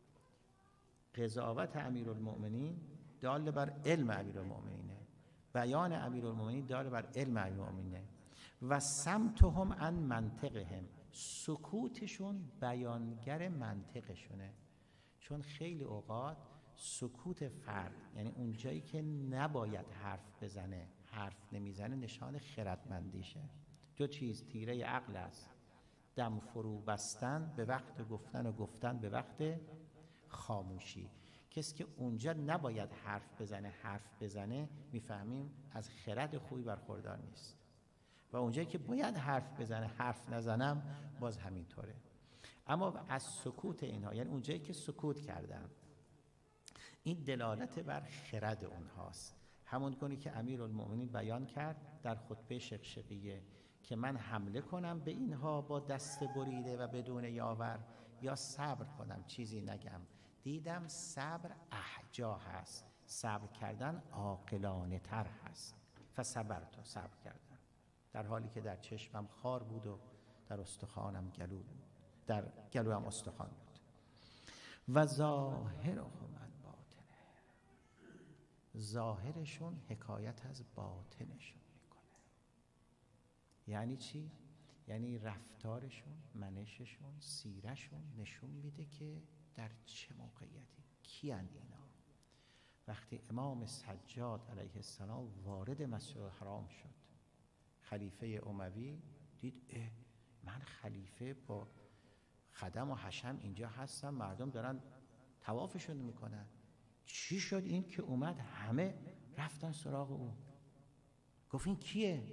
قضاوت امیرالمؤمنین دال بر علم امیرالمؤمنینه، بیان امیرالمؤمنین دال بر علم امیرالمؤمنینه. و سمتهم عن منطقهم، سکوتشون بیانگر منطقشونه. چون خیلی اوقات سکوت فرد، یعنی اون جایی که نباید حرف بزنه حرف نمیزنه، نشان خردمندیشه. دو چیز تیره عقل است، دم فرو بستن به وقت گفتن و گفتن به وقت خاموشی. کسی که اونجا نباید حرف بزنه حرف بزنه، میفهمیم از خرد خوبی برخوردار نیست. و اونجایی که باید حرف بزنه حرف نزنم، باز همینطوره. اما از سکوت اینها، یعنی اونجایی که سکوت کردن، این دلالت بر خرد اونهاست. همون کنی که امیرالمؤمنین بیان کرد در خطبه شقشقیه که من حمله کنم به اینها با دست بریده و بدون یاور، یا صبر کنم چیزی نگم. دیدم صبر احجا هست، صبر کردن عاقلانه تر هست. فصبرت، صبر کردم در حالی که در چشمم خار بود و در استخوانم گلو بود، در گلویم استخوان بود. و ظاهرهم عن باطنه، ظاهرشون حکایت از باطنشون میکنه. یعنی چی؟ یعنی رفتارشون، منششون، سیرشون نشون میده که در چه موقعیتی، کیان اینا. وقتی امام سجاد علیه السلام وارد مسجد الحرام شد، خلیفه اموی دید اه من خلیفه با خدم و حشم اینجا هستم، مردم دارن طوافشون میکنن، چی شد این که اومد؟ همه رفتن سراغ او. گفت این کیه؟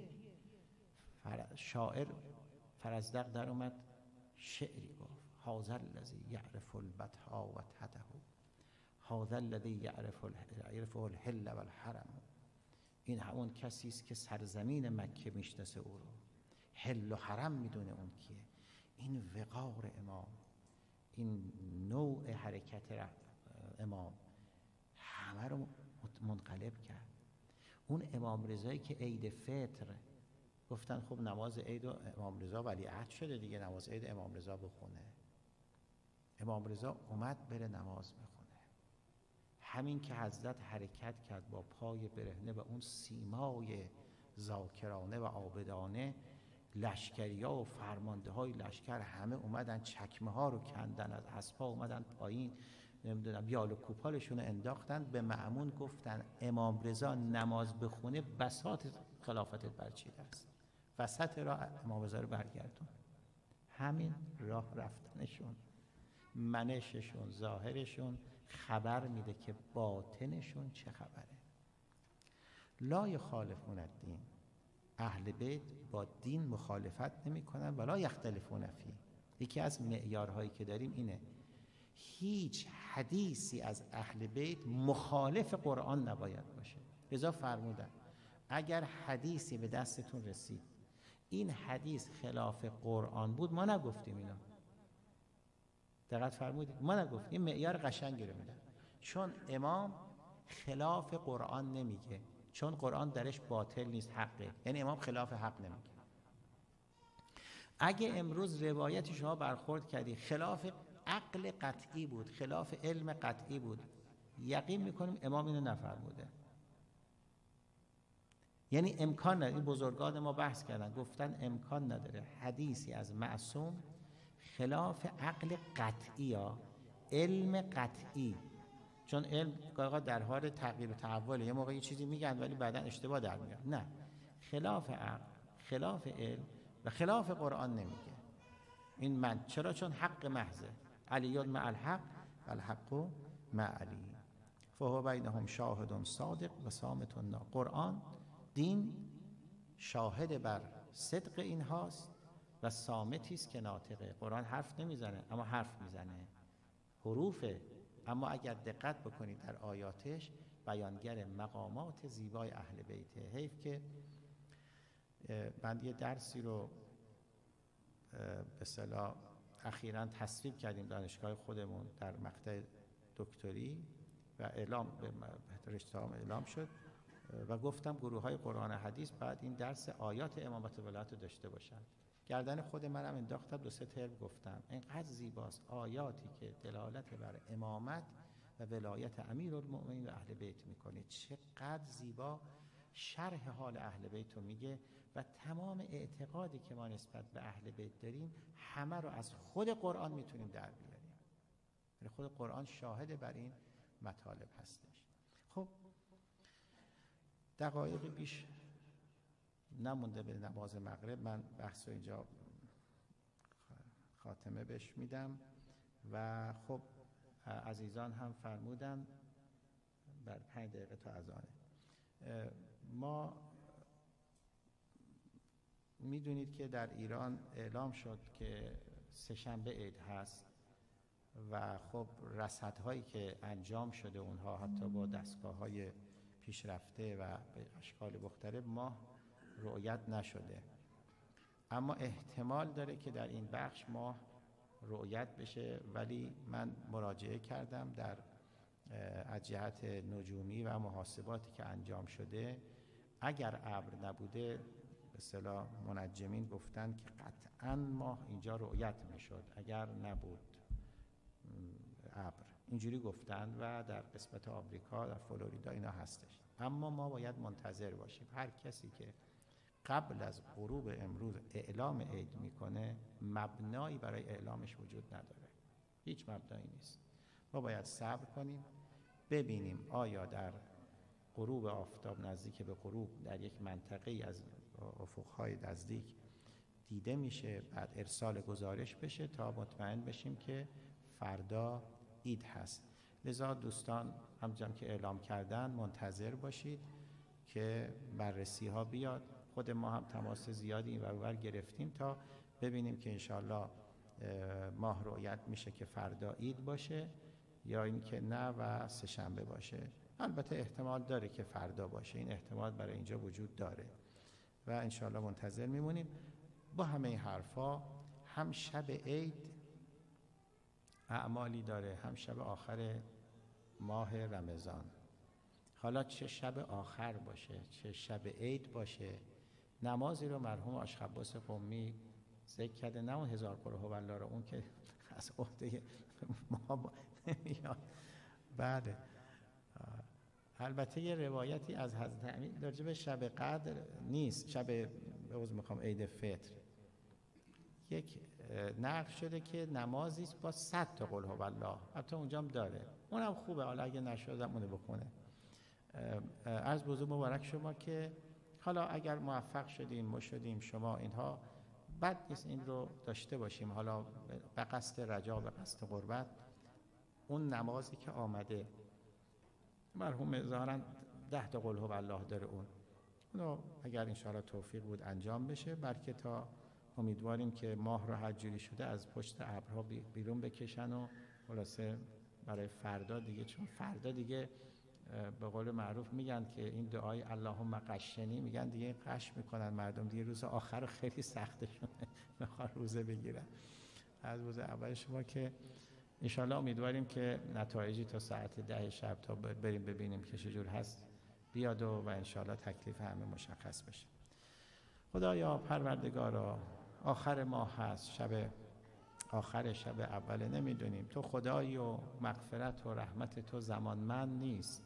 شاعر فرزدق در اومد شعری گفت: هذا الذی یعرف البطحا و تده، هذا الذی یعرف الحل و الحرم. این همون کسی است که سرزمین مکه میشناسه او رو، حل و حرم میدونه اون کیه. این وقار امام، این نوع حرکت امام همه رو منقلب کرد. اون امام رضایی که عید فطر گفتن خب نماز عید و امام رضا ولیعهد شده دیگه، نماز عید امام رضا بخونه. امام رضا اومد بره نماز بخونه. همین که حضرت حرکت کرد با پای برهنه و اون سیمای ذاکرانه و عابدانه، لشکریا و فرمانده های لشکر همه اومدن چکمه ها رو کندن، از اسبا اومدن پایین، نمیدونم یال و کوپالشون رو انداختن، به مأمون گفتن امام رضا نماز بخونه بساط خلافتت برچیده است. وسط راه امام رضا رو برگردون. همین راه رفتنشون، منششون، ظاهرشون خبر میده که باطنشون چه خبره. لا یخالفون الدین، اهل بیت با دین مخالفت نمی کنن ولا یختلفون فیه. یکی از معیارهایی که داریم اینه هیچ حدیثی از اهل بیت مخالف قرآن نباید باشه. لذا فرمودن اگر حدیثی به دستتون رسید این حدیث خلاف قرآن بود، ما نگفتیم اینو. دقت فرمودید؟ ما نگفتیم. این معیار قشنگی رو میدن، چون امام خلاف قرآن نمیگه، چون قرآن درش باطل نیست، حقه. یعنی امام خلاف حق نمیگه. اگه امروز روایت شما برخورد کردی خلاف عقل قطعی بود، خلاف علم قطعی بود، یقین میکنیم امام اینو نفرموده. یعنی امکان نداره. این بزرگان ما بحث کردن، گفتن امکان نداره حدیثی از معصوم خلاف عقل قطعی یا علم قطعی، چون علم در حال تغییر و تحوله، یه موقع یه چیزی میگن ولی بعدا اشتباه در میگن. نه، خلاف عقل، خلاف علم و خلاف قرآن نمیگه. این من چرا؟ چون حق محضه، علیون مع الحق و الحق مع علی فهو بینهم شاهد صادق و صامت نا. قرآن، دین شاهد بر صدق این هاست و صامتی است که ناطقه. قرآن حرف نمیزنه اما حرف میزنه، حروفه، اما اگر دقت بکنید در آیاتش بیانگر مقامات زیبای اهل بیته. حیف که من یه درسی رو به اصطلاح اخیراً تصویب کردیم دانشگاه خودمون در مقطع دکتری و اعلام به رشته هام اعلام شد و گفتم گروه های قرآن حدیث بعد این درس آیات امامت ولایت رو داشته باشن. گردن خود منم انداختم، دو سه ترم گفتم اینقدر زیباست آیاتی که دلالت بر امامت و ولایت امیرالمؤمنین و اهل بیت میکنه. چقدر زیبا شرح حال اهل بیت رو میگه و تمام اعتقادی که ما نسبت به اهل بیت داریم همه رو از خود قرآن میتونیم در بیاریم. یعنی خود قرآن شاهد بر این مطالب هستش. خب دقایقی بیش نمونده به نماز مغرب، من بحث رو اینجا خاتمه بش میدم و خب عزیزان هم فرمودن بر پنج دقیقه تا اذانه. ما میدونید که در ایران اعلام شد که سه‌شنبه عید هست و خب رصدهایی که انجام شده اونها حتی با دستگاه‌های پیشرفته و به اشکال مختلف ماه رؤیت نشده، اما احتمال داره که در این بخش ماه رؤیت بشه. ولی من مراجعه کردم در از جهت نجومی و محاسباتی که انجام شده، اگر ابر نبوده به اصطلاح منجمین گفتن که قطعاً ماه اینجا رؤیت میشد اگر نبود ابر، اینجوری گفتن و در قسمت آمریکا در فلوریدا اینا هستش. اما ما باید منتظر باشیم. هر کسی که قبل از غروب امروز اعلام عید میکنه مبنایی برای اعلامش وجود نداره، هیچ مبنایی نیست. ما باید صبر کنیم ببینیم آیا در غروب آفتاب نزدیک به غروب در یک منطقه از افقهای نزدیک دیده میشه، بعد ارسال گزارش بشه تا مطمئن بشیم که فردا عید هست. لذا دوستان همچنان که اعلام کردن منتظر باشید که بررسی ها بیاد. خود ما هم تماس زیادی این ور ور گرفتیم تا ببینیم که انشالله ماه رؤیت میشه که فردا عید باشه یا اینکه نه و سه شنبه باشه. البته احتمال داره که فردا باشه، این احتمال برای اینجا وجود داره و انشالله منتظر میمونیم. با همه این حرفا هم شب عید اعمالی داره، هم شب آخر ماه رمضان. حالا چه شب آخر باشه چه شب عید باشه، نمازی رو مرحوم آشخباس قمی ذکر کرده، نه اون هزار قل هوالله رو، اون که از عهده ما نمیاد. بله البته یه روایتی از حضرت امیر راجع به شب قدر نیست، شب به عوض میخوام عید فطر، یک نقل شده که نمازی است با صد تا قل هو الله، حتی اونجا هم داره، اونم خوبه، حالا اگه نشدم اونو بخونه. عرض بزرگ مبارک شما که حالا اگر موفق شدیم ما شدیم شما اینها، بد نیست این رو داشته باشیم، حالا به قصد رجا، به قصد قربت. اون نمازی که آمده مرحوم ظاهراً ده تا قل هو الله داره، اون اونو اگر انشاءالله توفیق بود انجام بشه، بلکه تا امیدواریم که ماه رو هر جوری شده از پشت ابرها بیرون بکشن و خلاصه برای فردا دیگه، چون فردا دیگه به قول معروف میگن که این دعای اللهم قشنی، میگن دیگه قش میکنن مردم دیگه، روز آخر رو خیلی سختشونه میخوان روزه بگیرن. از روز اول شما که انشالله امیدواریم که نتایجی تا ساعت ده شب تا بریم ببینیم که چجور هست بیاد و, و انشالله تکلیف همه مشخص بشه. خدایا پروردگارا، آخر ماه هست، شب آخر شب اوله، نمیدونیم تو خدایی و مغفرت و رحمت تو زمانمند نیست،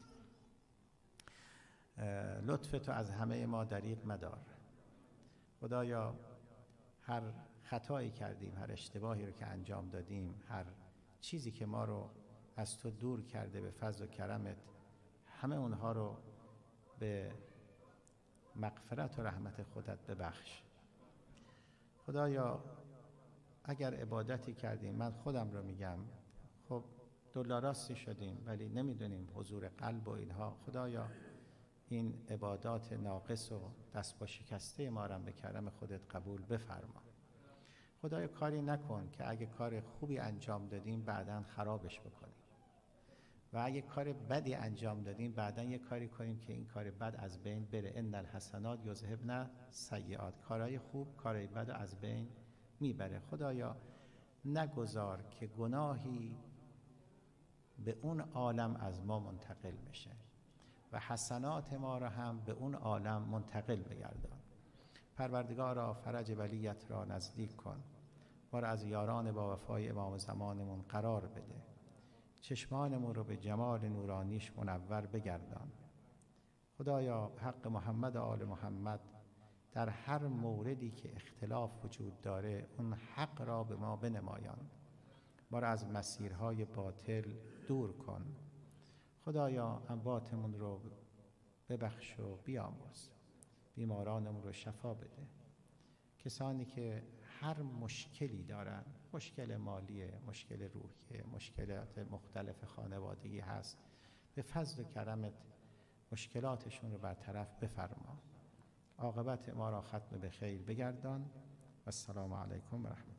لطف تو از همه ما دریغ مدار. خدایا هر خطایی کردیم، هر اشتباهی رو که انجام دادیم، هر چیزی که ما رو از تو دور کرده به فضل و کرمت، همه اونها رو به مغفرت و رحمت خودت ببخش. خدایا اگر عبادتی کردیم، من خودم رو میگم، خب دلاراستی شدیم ولی نمیدونیم حضور قلب و اینها، خدایا این عبادات ناقص و دست با شکسته ما رو به کرم خودت قبول بفرما. خدایا کاری نکن که اگه کار خوبی انجام دادیم بعداً خرابش بکنیم، و اگه کار بدی انجام دادیم بعداً یه کاری کنیم که این کار بد از بین بره. ان الحسنات یذهبن سیئات، کارهای خوب کارهای بد از بین میبره. خدایا نگذار که گناهی به اون عالم از ما منتقل بشه و حسنات ما را هم به اون عالم منتقل بگردان. پروردگارا فرج ولیت را نزدیک کن، ما را از یاران با وفای امام زمانمون قرار بده، چشمانمون رو به جمال نورانیش منور بگردان. خدایا حق محمد و آل محمد در هر موردی که اختلاف وجود داره اون حق را به ما بنمایان، ما را از مسیرهای باطل دور کن. خدایا امواتمون رو ببخش و بیامرز، بیمارانمون رو شفا بده، کسانی که هر مشکلی دارن، مشکل مالی، مشکل روحی، مشکلات مختلف خانوادگی هست، به فضل و کرمت مشکلاتشون رو برطرف بفرما، عاقبت ما را ختم به خیر بگردان. و السلام علیکم و رحمت